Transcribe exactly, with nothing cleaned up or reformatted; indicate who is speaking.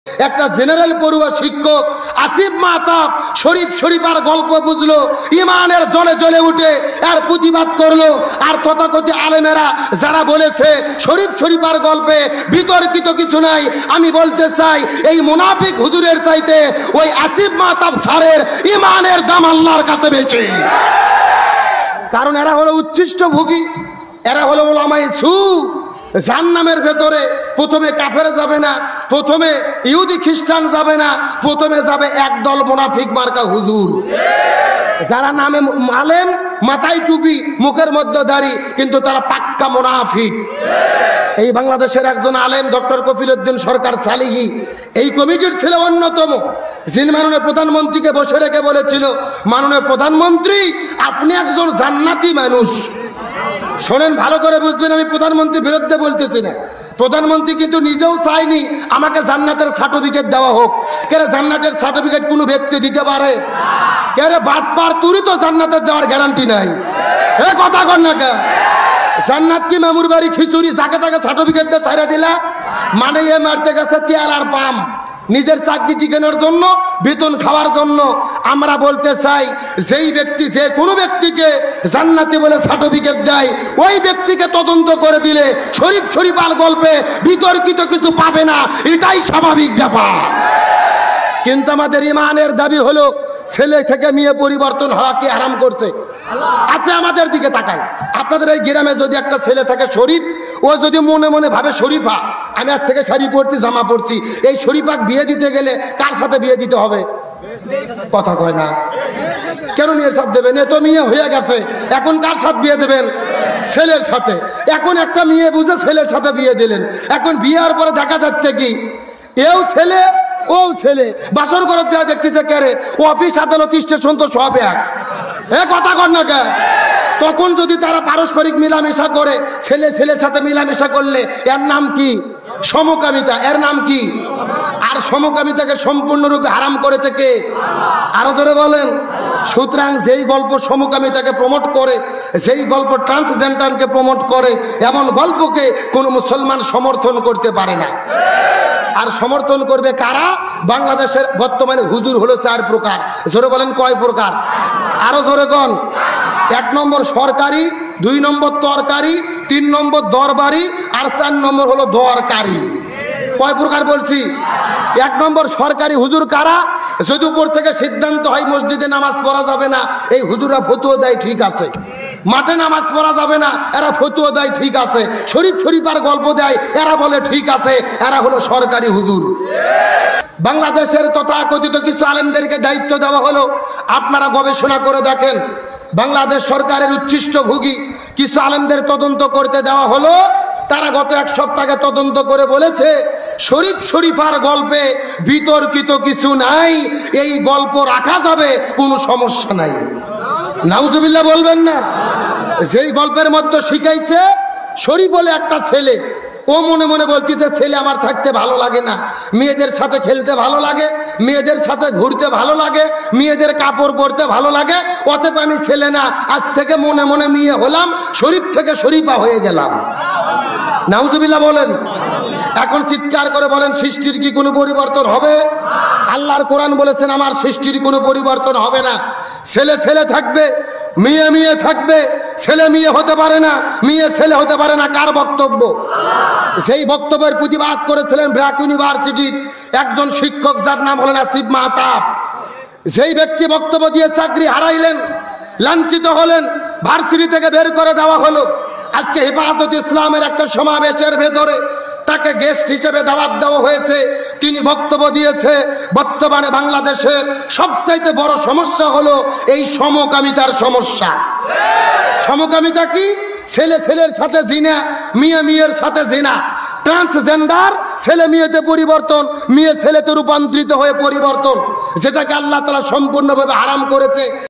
Speaker 1: একটা জেনারেল পড়ুয়া শিক্ষক আসিফ মাহতাব শরীফ শরীফার গল্প বুঝলো, ইমানের জলে জ্বলে উঠে আর প্রতিবাদ করলো। আর তথাকথিত আলেমেরা যারা বলেছে শরীফ শরীফার গল্পে বিতর্কিত কিছু নাই, আমি বলতে চাই এই মুনাফিক হুজুরের চাইতে ওই আসিফ মাহতাব স্যারের ইমানের দাম আল্লাহর কাছে বেশি। কারণ এরা হলো উচ্ছিষ্ট ভোগী, এরা হলো ওলামায়ে সু। জাহান্নামের ভেতরে প্রথমে কাফের যাবে না, প্রথমে ইহুদি খ্রিস্টান যাবে না, প্রথমে যাবে একদল মুনাফিক মার্কা হুজুর, যারা নামে আলেম, মাথায় টুপি, মুখের মধ্যে দাড়ি, কিন্তু তারা পাক্কা মুনাফিক। এই বাংলাদেশের একজন আলেম ডক্টর কফিল উদ্দিন সরকার সালিহি এই কমিটির ছিল অন্যতম, যিনি মাননীয় প্রধানমন্ত্রীকে বসে রেখে বলেছিল, মাননীয় প্রধানমন্ত্রী আপনি একজন জান্নাতি মানুষ। শোনেন, ভালো করে বুঝবেন, আমি প্রধানমন্ত্রীর বিরুদ্ধে বলতেছি না। প্রধানমন্ত্রী কিন্তু নিজেও চায়নি আমাকে জান্নাতের সার্টিফিকেট দেওয়া হোক। কেন জান্নাতের সার্টিফিকেট কোনো ব্যক্তি দিতে পারে? কেন বাটপার তুরি তো জান্নাতের যাওয়ার গ্যারান্টি নাই। এ কথা কর না কে? জান্নাত কি মামুর বাড়ি খিচুড়ি যাকে তাকে সার্টিফিকেট দিয়ে ছাইরা দিলা? মানে এ মারতে গেছে তেল আর পাম, নিজের চাকরি টিকানোর জন্য, বেতন খাওয়ার জন্য। আমরা বলতে চাই, যেই ব্যক্তি যে কোনো ব্যক্তিকে জান্নাতি বলে সার্টিফিকেট দেয়, ওই ব্যক্তিকে তদন্ত করে দিলে শরীফ শরীফার গল্পে বিতর্কিত কিছু পাবে না, এটাই স্বাভাবিক ব্যাপার। কিন্তু আমাদের ইমানের দাবি হলো ছেলে থেকে মেয়ে পরিবর্তন হওয়া কি হারাম করছে? আচ্ছা আমাদের দিকে তাকান, আপনাদের এই গ্রামে যদি একটা ছেলে থাকে শরীফ, ও যদি মনে মনে ভাবে শরীফা আমি আজ থেকে শাড়ি পরছি, জামা পরছি, এই শরীফাক বিয়ে দিতে গেলে কার সাথে বিয়ে দিতে হবে? কথা কয় না কেন? মেয়ের সাথে দেবেন, এ তো মেয়ে হয়ে গেছে, এখন কার সাথে বিয়ে দেবেন? ছেলের সাথে। এখন একটা মেয়ে বুঝে ছেলের সাথে বিয়ে দিলেন, এখন বিয়ের পরে দেখা যাচ্ছে কি এও ছেলে ও ছেলে, বাসর করে যা দেখতেছে কেরে, ও অফিস আদালত স্টেশন তো সব এক। এ কথা কর না কে? তখন যদি তারা পারস্পরিক মিলামেশা করে, ছেলে ছেলের সাথে মিলামেশা করলে এর নাম কি? সমকামিতা। এর নাম কি? আর সমকামিতাকে সম্পূর্ণরূপে হারাম করেছে কে? আরো জোরে বলেন। সুতরাং যেই গল্প সমকামিতাকে প্রমোট করে, যেই গল্প ট্রান্সজেন্ডারকে প্রমোট করে, এমন গল্পকে কোনো মুসলমান সমর্থন করতে পারে না। আর সমর্থন করবে কারা? বাংলাদেশের বর্তমানে হুজুর হলো চার প্রকার। জোরে বলেন কয় প্রকার? আরো জোরে কোন? এক নম্বর সরকারি, দুই নম্বর তরকারি, তিন নম্বর দরবারি, আর চার নম্বর হলো দরকারি। কয় প্রকার বলছি? এক নম্বর সরকারি হুজুর কারা? যদি উপর থেকে সিদ্ধান্ত হয় মসজিদে নামাজ পড়া যাবে না, এই হুজুররা ফতোয়া দেয় ঠিক আছে। মাঠে নামাজ পড়া যাবে না, এরা ফতোয়া দেয় ঠিক আছে। শরীফ শরীফার গল্প দেয়, এরা বলে ঠিক আছে। এরা হলো সরকারি হুজুর। বাংলাদেশের তথাকথিত কিছু আলেমদেরকে দায়িত্ব দেওয়া হলো, আপনারা গবেষণা করে দেখেন, বাংলাদেশ সরকারের উচ্ছিষ্ট ভোগী কিছু আলেমদের তদন্ত করতে দেওয়া হলো। তারা গত এক সপ্তাহে তদন্ত করে বলেছে শরীফ শরীফার গল্পে বিতর্কিত কিছু নাই, এই গল্প রাখা যাবে, কোনো সমস্যা নাই। নাউজুবিল্লাহ বলবেন না? যেই গল্পের মধ্যে শিখাইছে শরীফ বলে একটা ছেলে, ও মনে মনে বলতেছে ছেলে আমার থাকতে ভালো লাগে না, মেয়েদের সাথে খেলতে ভালো লাগে, মেয়েদের সাথে ঘুরতে ভালো লাগে, মেয়েদের কাপড় পরতে ভালো লাগে, অতএব আমি ছেলে না, আজ থেকে মনে মনে মেয়ে হলাম, শরীফ থেকে শরীফা হয়ে গেলাম। নাউজুবিল্লাহ বলেন। এখন চিৎকার করে বলেন সৃষ্টির কি কোনো পরিবর্তন হবে? আল্লাহর কোরআন বলেছেন আমার সৃষ্টির কোনো পরিবর্তন হবে না। ছেলে ছেলে থাকবে, মেয়ে মেয়ে থাকবে, ছেলে মেয়ে হতে পারে না, মেয়ে ছেলে হতে পারে না। কার বক্তব্য? সেই বক্তব্যের প্রতিবাদ করেছিলেন ব্র্যাক ইউনিভার্সিটির একজন শিক্ষক, যার নাম হলেন আসিফ মাহতাব। যেই ব্যক্তি বক্তব্য দিয়ে চাকরি হারাইলেন, লাঞ্ছিত হলেন, ভার্সিটি থেকে বের করে দেওয়া হলো। আজকে হেফাজত ইসলামের একটা সমাবেশের ভেতরে তাকে গেস্ট হিসেবে দাওয়াত দেওয়া হয়েছে। তিনি বক্তব্য দিয়েছে বর্তমানে বাংলাদেশের সবচাইতে বড় সমস্যা হলো এই সমকামিতার সমস্যা। সমকামিতা কি? ছেলে ছেলের সাথে জিনা, মেয়ে মেয়ের সাথে জিনা, ট্রান্সজেন্ডার, ছেলে মেয়েতে পরিবর্তন, মেয়ে ছেলেতে রূপান্তরিত হয়ে পরিবর্তন, যেটাকে আল্লাহ তাআলা সম্পূর্ণভাবে হারাম করেছে।